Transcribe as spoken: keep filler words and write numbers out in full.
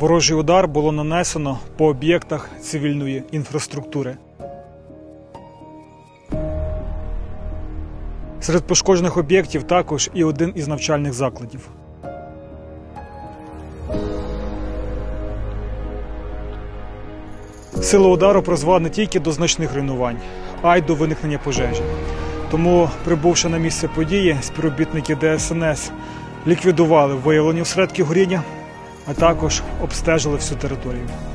Ворожий удар було нанесено по об'єктах цивільної інфраструктури. Серед пошкоджених об'єктів також і один із навчальних закладів. Сила удару призвела не тільки до значних руйнувань, а й до виникнення пожежі. Тому, прибувши на місце події, співробітники Де Ес Ен Ес ліквідували виявлені осередки горіння, а також обстежили всю територію.